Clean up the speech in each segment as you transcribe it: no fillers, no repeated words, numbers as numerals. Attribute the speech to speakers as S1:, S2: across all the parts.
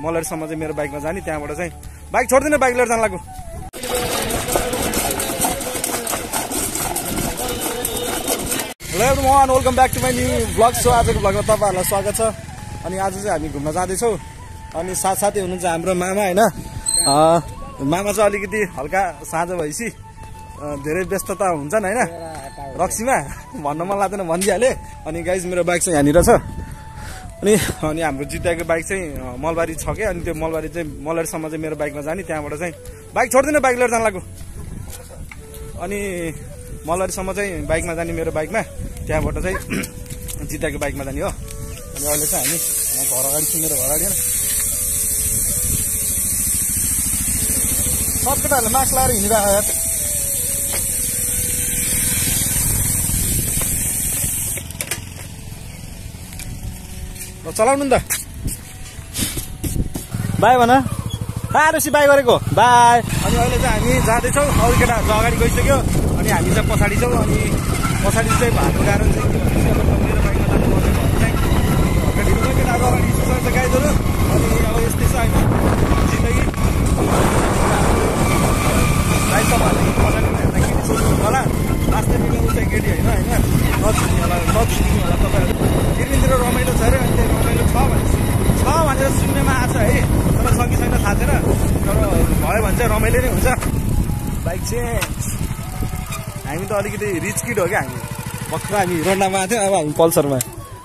S1: मलहरीसम्म चाहिँ मेरो बाइकमा जाने, त्यहाँबाट चाहिँ बाइक छोड्दिनँ, बाइक लिएर जान लाग्यो। Hello everyone, welcome back to my new blog. So आजको ब्लगमा तपाईँहरूलाई स्वागत छ। अनि आज चाहिँ हामी घुम्न जाँदैछौँ। अनि साथसाथै हुनुहुन्छ हाम्रो मामा होइन। मामा चाहिँ अलिकति हल्का साँझ भएपछि धेरै व्यस्तता हुन्छन् होइन रक्सीमा, भन्न मन लाग्दैन भनिदिइहालेँ। अनि गाइज मेरो बाइक चाहिँ यहाँनिर छ। अनि हाम्रो जिटिआईको बाइक चाहिँ मलबारी छ क्या। अनि त्यो मलबारी चाहिँ मलहरीसम्म चाहिँ मेरो बाइकमा जाने, त्यहाँबाट चाहिँ बाइक छोड्दिनँ, बाइक लिएर जान लाग्यो। अनि मलहरीसम्म चाहिँ बाइकमा जाने मेरो बाइकमा, त्यहाँबाट चाहिँ जिटिआईको बाइकमा जाने हो। अनि अहिले चाहिँ हामी यहाँ घर अगाडि छु, मेरो घर अगाडि होइन। सब केटाहरूले मास्क लगाएर हिँडिरहेको यार। ल चलाउनु नि त, बाई भन। आरोसी बाई गरेको बाई। अनि अहिले चाहिँ हामी जाँदैछौँ, अरू केटाहरू चाहिँ अगाडि गइसक्यो, अनि हामी चाहिँ पछाडि छौँ। अनि पछाडि चाहिँ भएको कारण चाहिँ के भनेपछि अब मेरो बाइकमा जानुपर्ने भयो चाहिँ ढिलो भयो, केटाहरू अगाडि हिँड्छ गाइडहरू। अनि अब यस्तै छ होइन जिन्दगी। गाई तपाईँहरूले पछाडि हेर्दा केटी सोध्नु होला, लास्टै बिना उसै केटी होइन नचिन्ने होला तपाईँहरू। गिर्मिनतिर रमाइलो छ अरे, अनि त्यो रमाइलो छ भनेर सुन्नेमा आएको छ है, तर सकी छैन थाहा छैन। तर भयो भने चाहिँ रमाइलो नै हुन्छ। बाइक चाहिँ हामी त अलिकति रिच किड हो क्या हामी। भर्खर हामी हिरोन्डामा आएको थियौँ, अब हामी पल्सरमा।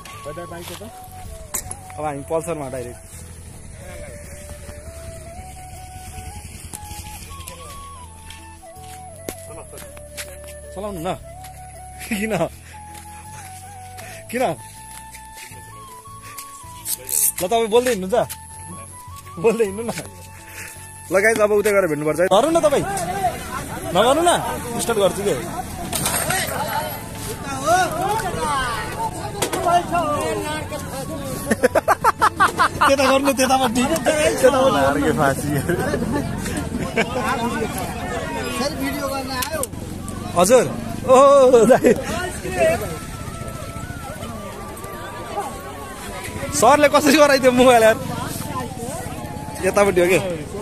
S1: अब हामी पल्सरमा डाइरेक्ट। चलाउनु न, किन ल तपाईँ बोल्दै हिँड्नुहुन्छ, बोल्दै हिँड्नु न। ल गाइस अब उतै गएर भेट्नुपर्छ। गर्नु न तपाईँ, नगर्नु न, स्टार्ट गर्छु कि। त्यता गर्नु, त्यतापट्टि हजुर। ओ सरले कसरी गराइदियो मोबाइल यार, यतापट्टि हो कि।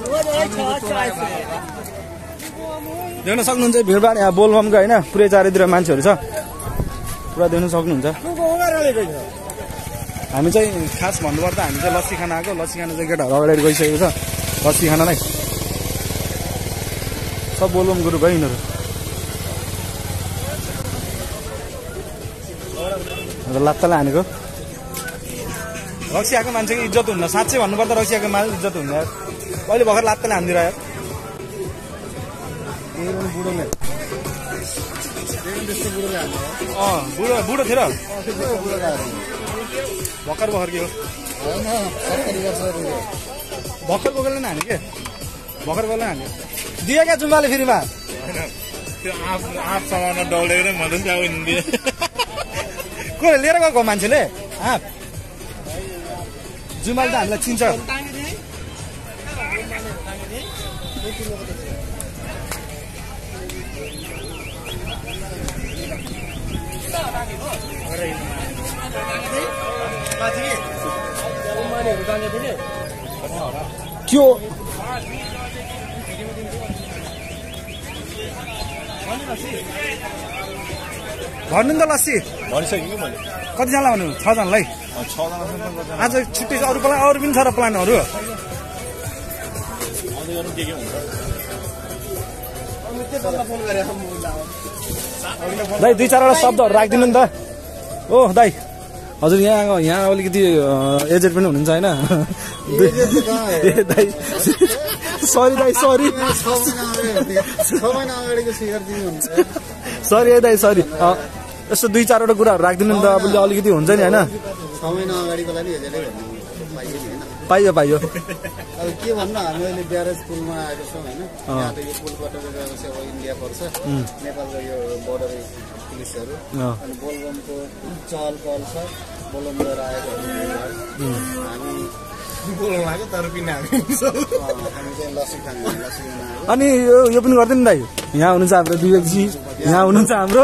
S1: देख्न सक्नुहुन्छ भिडभाड यहाँ बोलबमको होइन, पुरै चारैतिर मान्छेहरू छ, पुरा देख्न सक्नुहुन्छ। हामी चाहिँ खास भन्नुपर्दा हामी चाहिँ लस्सी खान आएको। लस्सी खान चाहिँ केटाहरू अगाडि गइसकेको छ लस्सी खानलाई। सब बोलबम ग्रुप है यिनीहरू। लात्तालाई हानेको रक्सी आएको मान्छेको इज्जत हुन्न, साँच्चै भन्नुपर्दा रक्सी आएको मान्छे इज्जत हुन्न यार। अहिले भर्खर लात्ताले हानिदिएर यार। बुढो थियो र भर्खर के हो, भर्खर बोकेर नै हाने के, भर्खर बोकेर हान्यो। दियो क्या जुम्बाले फेरिमा को लिएर गएको मान्छेले आँप। जुमाल त हामीलाई चिन्छ। त्यो भन्नु नि त लस्सी भनिसक्यो मैले। कतिजनालाई भन्नु? 6 जनालाई। आज छुट्टी अरू प्लान, अरू पनि छ र प्लानहरू? दाइ 2-4वटा शब्दहरू राखिदिनु नि त। ओ दाइ हजुर यहाँ अलिकति एजेड पनि हुनुहुन्छ होइन दाइ। सरी दाइ, सरी सरी है दाइ, सरी। यस्तो 2-4वटा कुराहरू राखिदिनु नि त, अब अलिकति हुन्छ नि होइन। पाइयो पाइयो।
S2: अब के भन्नु, हामी अहिले ब्यारेज पुलमा आएको छौँ होइन। यहाँ त यो पुलबाट गएपछि अब इन्डिया पर्छ, नेपालको यो बोर्डर पुलिसहरू। अनि बोलबमको चहल पहल छ, बोलबम लिएर आएको हामी बोलबम आएको, तर पिना हामी चाहिँ लस्सी खानु, लस्सी खान आएको।
S1: अनि यो पनि गरिदिनु दाइ। यहाँ हुनुहुन्छ हाम्रो विवेकजी, यहाँ हुनुहुन्छ हाम्रो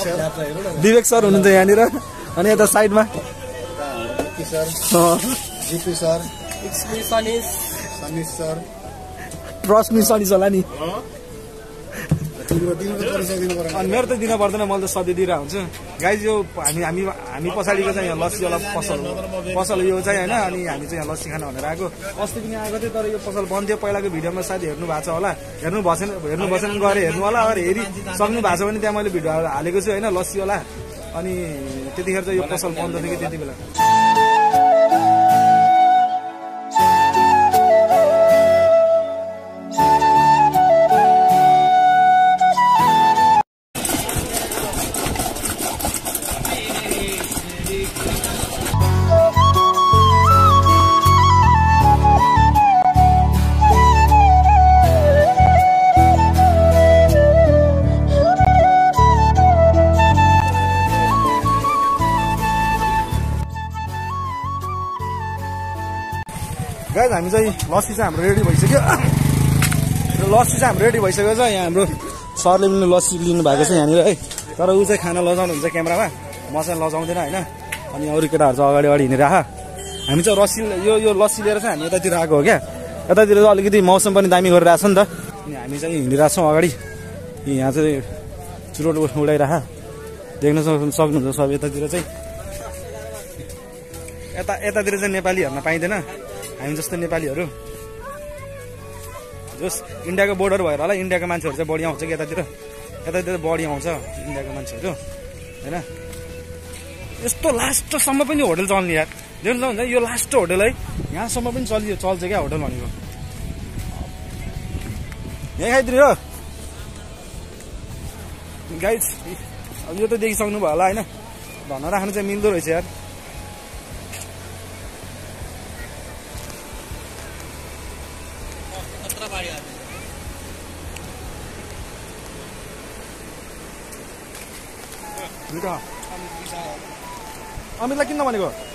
S1: विवेक सर हुनुहुन्छ यहाँनिर। अनि यता साइडमा
S2: जिपी सर, सनिस सर,
S1: ट्रस्ट मी सनी होला नि।
S2: तिम्रो परिचय दिनु पर्यो।
S1: अनि मेरो त दिन पर्दैन, मैले त सधैँ दिइरहेको हुन्छु। गाइज यो हामी पछाडिको चाहिँ यहाँ लस्सीवाला पसल यो चाहिँ होइन। अनि हामी चाहिँ यहाँ लस्सी खान भनेर आएको। अस्ति पनि आएको थियो, तर यो पसल बन्द थियो। पहिलाको भिडियोमा सायद हेर्नु भएको छ होला, हेर्नु भएन गएर हेर्नु होला। अगर सक्नु भएको छ भने त्यहाँ मैले भिडियो हालेको छु होइन लस्सीवाला। अनि त्यतिखेर चाहिँ यो पसल बन्द थियो कि त्यति बेला। गाइज हामी चाहिँ लस्सी चाहिँ हाम्रो रेडी भइसक्यो। लस्सी चाहिँ हाम्रो रेडी भइसकेको छ। यहाँ हाम्रो सरले पनि लस्सी लिनु भएको छ यहाँनिर है। तर ऊ चाहिँ खाना लजाउनुहुन्छ क्यामेरामा, म चाहिँ लजाउँदैन होइन। अनि अरू केटाहरू चाहिँ अगाडि हिँडिरह। हामी चाहिँ यो लस्सी लिएर चाहिँ हामी यतातिर आएको हो क्या। यतातिर चाहिँ अलिकति मौसम पनि दामी गरिरहेछ नि त। अनि हामी चाहिँ हिँडिरहेको छौँ अगाडि। यहाँ चाहिँ चुरोट उडाइरह देख्न सक्नुहुन्छ सब। यतातिर चाहिँ यतातिर चाहिँ नेपाली हेर्न पाइँदैन, हामी जस्तो नेपालीहरू। जस इन्डियाको बोर्डर भएर होला, इन्डियाको मान्छेहरू चाहिँ बढी आउँछ कि यतातिर बढी आउँछ इन्डियाको मान्छेहरू होइन। यस्तो लास्टसम्म पनि होटल चल्ने यार, देख्नुहुन्छ यो लास्ट होटल है, यहाँसम्म पनि चल्छ क्या होटल भनेको। यहीँ खाइदिनु हो गाइज। अब यो त देखिसक्नु भयो होला होइन, धन राख्नु चाहिँ मिल्दो रहेछ यार। अमितलाई किन भनेको?